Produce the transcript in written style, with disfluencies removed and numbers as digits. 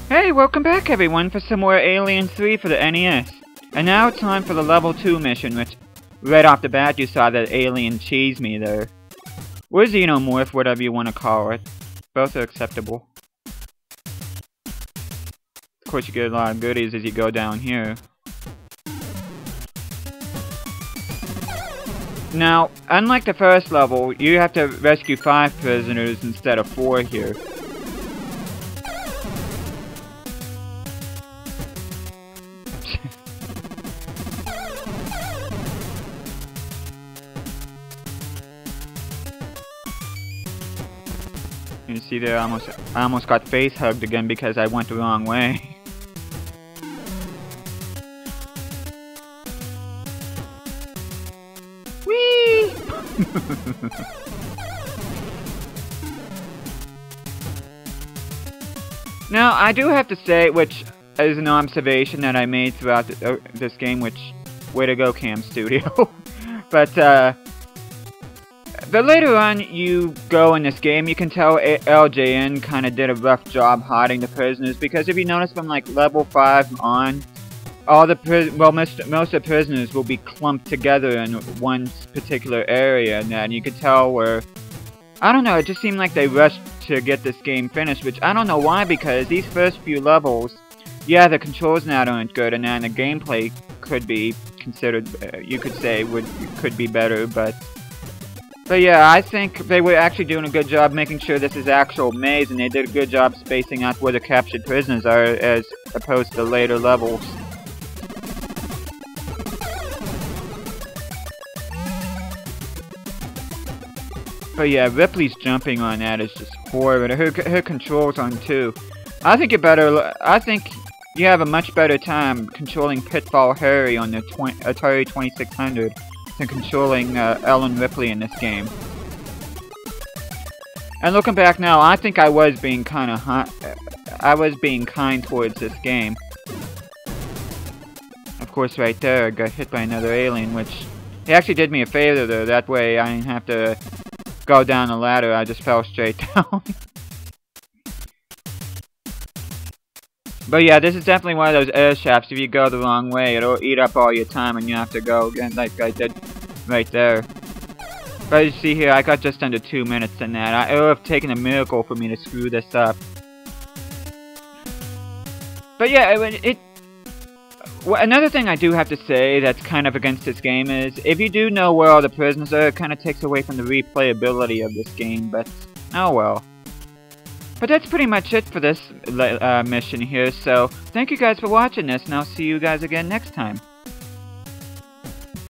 Hey, welcome back everyone for some more Alien 3 for the NES. And now it's time for the level 2 mission, which right off the bat you saw that alien cheese me there. Or xenomorph, whatever you want to call it. Both are acceptable. Of course you get a lot of goodies as you go down here. Now, unlike the first level, you have to rescue 5 prisoners instead of 4 here. You see there, I almost got face hugged again because I went the wrong way. Whee! Now, I do have to say, which is an observation that I made throughout this game, which, way to go, Cam Studio. But, the later on you go in this game, you can tell LJN kind of did a rough job hiding the prisoners, because if you notice from like level 5 on, all the most of the prisoners will be clumped together in one particular area, and you could tell where, I don't know, it just seemed like they rushed to get this game finished, which I don't know why, because these first few levels, yeah, the controls now aren't good, and then the gameplay could be considered, you could say, could be better, but yeah, I think they were actually doing a good job making sure this is actual maze, and they did a good job spacing out where the captured prisoners are, as opposed to later levels. But yeah, Ripley's jumping on that is just horrible. Her controls on too. I think you have a much better time controlling Pitfall Harry on the Atari 2600 than controlling Ellen Ripley in this game. And looking back now, I think I was being kind towards this game. Of course, right there, I got hit by another alien, which he actually did me a favor though. That way, I didn't have to go down the ladder. I just fell straight down. But yeah, this is definitely one of those air shafts. If you go the wrong way, it'll eat up all your time and you have to go again like I did right there. But you see here, I got just under 2 minutes in that. It would have taken a miracle for me to screw this up. But yeah, another thing I do have to say that's kind of against this game is, if you do know where all the prisoners are, it kind of takes away from the replayability of this game, but oh well. But that's pretty much it for this mission here, so thank you guys for watching this, and I'll see you guys again next time.